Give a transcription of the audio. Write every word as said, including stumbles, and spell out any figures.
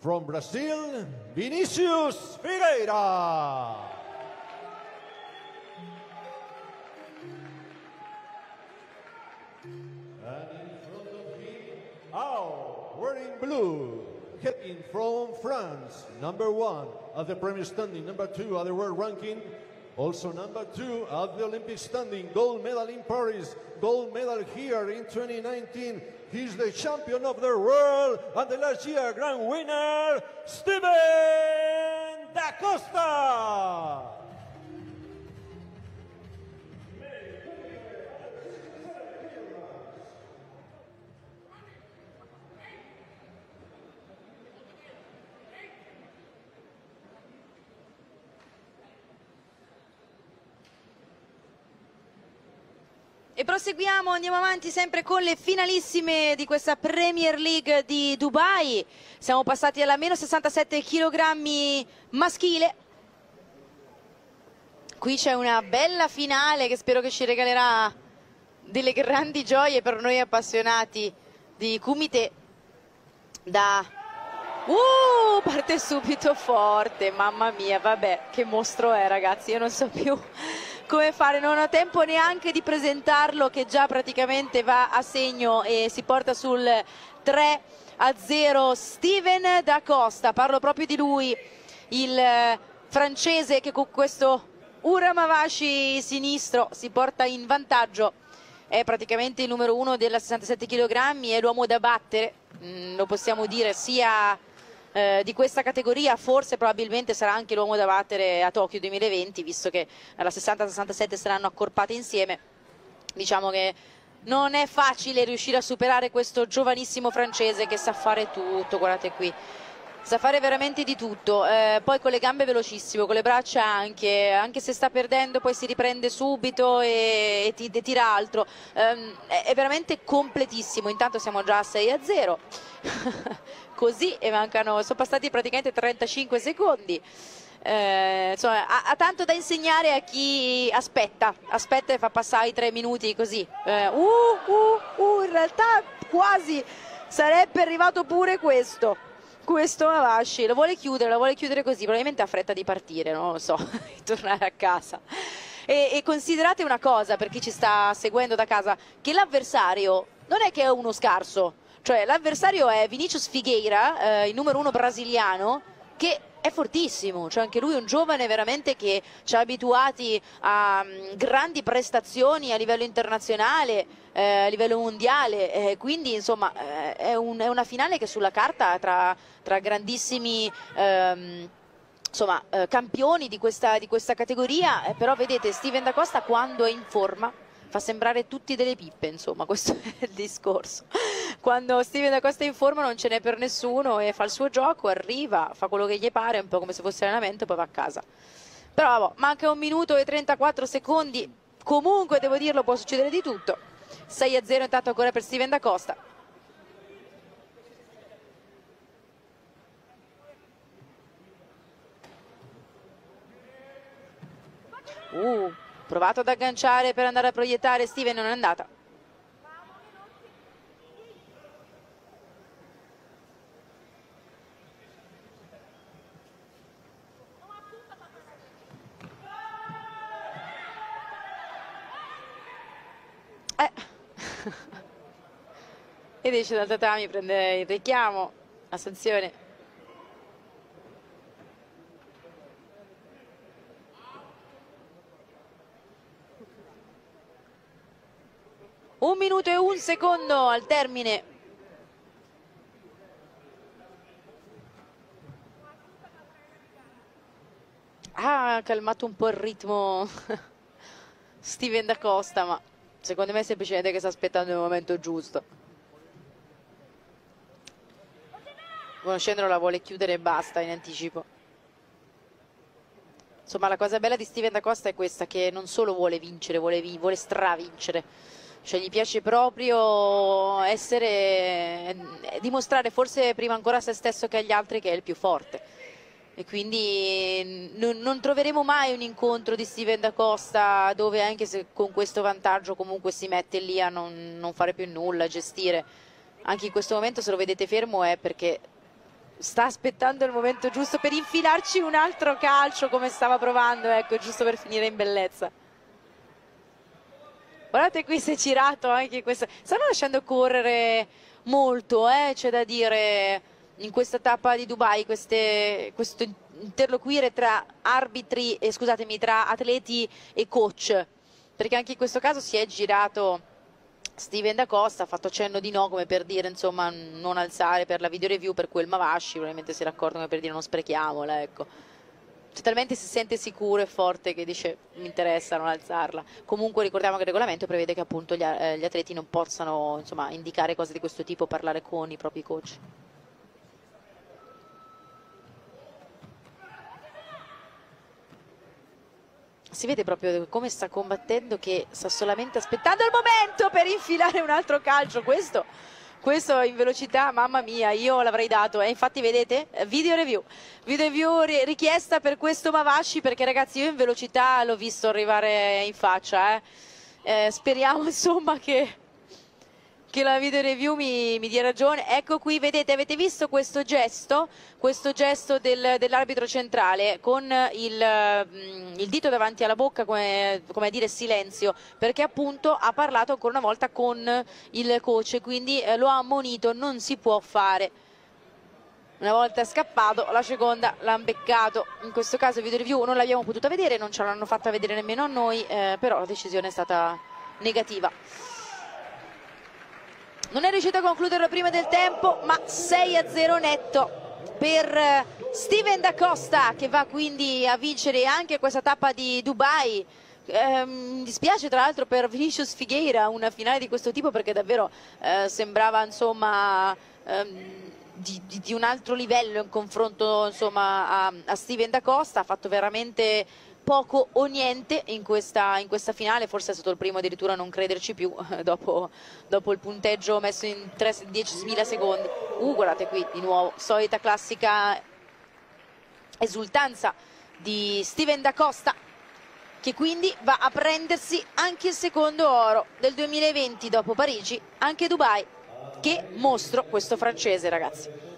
From Brazil, Vinicius Figueira. And in front of him, oh, wearing blue, heading from France, number one at the Premier standing, number two at the world ranking, also number two at the Olympic standing, gold medal in Paris, gold medal here in twenty nineteen. He's the champion of the world and the last year grand winner, Steven Da Costa. E proseguiamo, andiamo avanti sempre con le finalissime di questa Premier League di Dubai. Siamo passati alla meno sessantasette chilogrammi maschile. Qui c'è una bella finale che spero che ci regalerà delle grandi gioie per noi appassionati di Kumite. Da... Uh, parte subito forte, mamma mia, vabbè, che mostro è, ragazzi, io non so più come fare, non ho tempo neanche di presentarlo, che già praticamente va a segno e si porta sul tre a zero. Steven Da Costa, parlo proprio di lui, il francese che con questo Uramavashi sinistro si porta in vantaggio, è praticamente il numero uno della sessantasette chilogrammi, è l'uomo da battere, mm, lo possiamo dire, sia Eh, di questa categoria, forse probabilmente sarà anche l'uomo da battere a Tokyo duemilaventi, visto che alla sessanta sessantasette saranno accorpate insieme. Diciamo che non è facile riuscire a superare questo giovanissimo francese che sa fare tutto, guardate qui, sa fare veramente di tutto, eh, poi con le gambe velocissimo, con le braccia anche, anche se sta perdendo poi si riprende subito e, e, ti, e tira altro, eh, è, è veramente completissimo. Intanto siamo già a sei a zero così, e mancano, sono passati praticamente trentacinque secondi. Eh, insomma, ha, ha tanto da insegnare a chi aspetta aspetta e fa passare i tre minuti così. eh, uh, uh, uh, in realtà quasi sarebbe arrivato pure questo questo Mavashi, lo vuole chiudere, lo vuole chiudere così, probabilmente ha fretta di partire, non lo so, di tornare a casa. E, e considerate una cosa, per chi ci sta seguendo da casa, che l'avversario non è che è uno scarso, cioè l'avversario è Vinicius Figueira, eh, il numero uno brasiliano, che è fortissimo, cioè anche lui è un giovane veramente che ci ha abituati a um, grandi prestazioni a livello internazionale, eh, a livello mondiale, eh, quindi insomma eh, è, un, è una finale che sulla carta tra, tra grandissimi ehm, insomma, eh, campioni di questa, di questa categoria, eh, però vedete Steven Da Costa quando è in forma fa sembrare tutti delle pippe, insomma, questo è il discorso. Quando Steven Da Costa è in forma non ce n'è per nessuno e fa il suo gioco, arriva, fa quello che gli pare, un po' come se fosse allenamento, e poi va a casa. Però vabbè, manca un minuto e trentaquattro secondi, comunque devo dirlo, può succedere di tutto. sei a zero intanto ancora per Steven Da Costa. Uh, provato ad agganciare per andare a proiettare Steven, non è andata. Eh. Ed esce dal tatami, prende il richiamo, la sanzione. Un minuto e un secondo al termine. Ah, ha calmato un po' il ritmo Steven Da Costa, ma secondo me è semplicemente che sta aspettando il momento giusto. Conoscendolo la vuole chiudere e basta in anticipo. Insomma, la cosa bella di Steven Da Costa è questa, che non solo vuole vincere, vuole, vi vuole stravincere. Cioè gli piace proprio essere, dimostrare forse prima ancora a se stesso che agli altri che è il più forte. E quindi non, non troveremo mai un incontro di Steven Da Costa dove, anche se con questo vantaggio, comunque si mette lì a non, non fare più nulla, a gestire. Anche in questo momento, se lo vedete fermo, è perché sta aspettando il momento giusto per infilarci un altro calcio come stava provando, ecco, giusto per finire in bellezza. Guardate qui, si è girato anche questo. Stanno lasciando correre molto, eh, c'è da dire, in questa tappa di Dubai, queste, questo interloquire tra arbitri, eh, scusatemi, tra atleti e coach, perché anche in questo caso si è girato Steven Da Costa, ha fatto cenno di no, come per dire insomma non alzare per la video review per quel Mavashi, probabilmente si era accorto come per dire non sprechiamola, ecco. Cioè, talmente si sente sicuro e forte che dice mi interessa non alzarla. Comunque ricordiamo che il regolamento prevede che appunto gli, eh, gli atleti non possano insomma indicare cose di questo tipo, parlare con i propri coach. Si vede proprio come sta combattendo, che sta solamente aspettando il momento per infilare un altro calcio. Questo, questo in velocità, mamma mia, io l'avrei dato. E infatti vedete, video review. Video review richiesta per questo Mavashi, perché ragazzi io in velocità l'ho visto arrivare in faccia. Eh. Eh, speriamo insomma che... che la video review mi, mi dia ragione. Ecco qui, vedete, avete visto questo gesto, questo gesto del, dell'arbitro centrale con il, il dito davanti alla bocca come, come a dire silenzio, perché appunto ha parlato ancora una volta con il coach, quindi eh, lo ha ammonito, non si può fare. Una volta scappato, la seconda l'ha beccato. In questo caso video review non l'abbiamo potuta vedere, non ce l'hanno fatta vedere nemmeno a noi, eh, però la decisione è stata negativa. Non è riuscito a concluderlo prima del tempo, ma sei a zero netto per Steven Da Costa, che va quindi a vincere anche questa tappa di Dubai. Eh, mi dispiace tra l'altro per Vinicius Figueira una finale di questo tipo, perché davvero eh, sembrava insomma ehm, di, di, di un altro livello in confronto insomma a, a Steven Da Costa. Ha fatto veramente poco o niente in questa, in questa finale, forse è stato il primo addirittura a non crederci più dopo, dopo il punteggio messo in diecimila secondi. Uh, guardate qui di nuovo, solita classica esultanza di Steven Da Costa, che quindi va a prendersi anche il secondo oro del duemilaventi dopo Parigi, anche Dubai. Che mostro questo francese, ragazzi.